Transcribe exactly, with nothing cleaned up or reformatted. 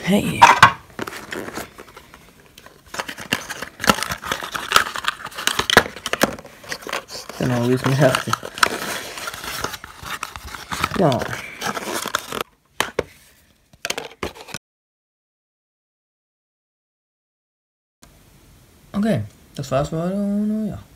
Hey. Genau, wie ist mit Herz. Ja. Okay, das war's für heute und ja.